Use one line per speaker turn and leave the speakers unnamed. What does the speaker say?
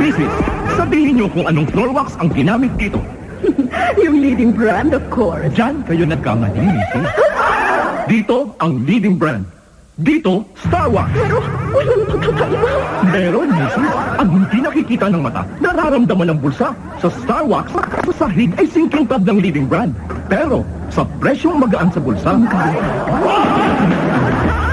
Mrs., sabihin niyo kung anong floor wax ang ginamit dito.
Yung leading brand, of course.
Diyan kayo nagkamali, Mrs. Dito ang leading brand. Dito, Star Wax.
Pero walang pagkakaiba.
Meron, Mrs. Ang hindi nakikita ng mata, nararamdaman ng bulsa. Sa Star Wax, sa sahig ay singkingtab ng leading brand. Pero, sa presyong magaan sa bulsa,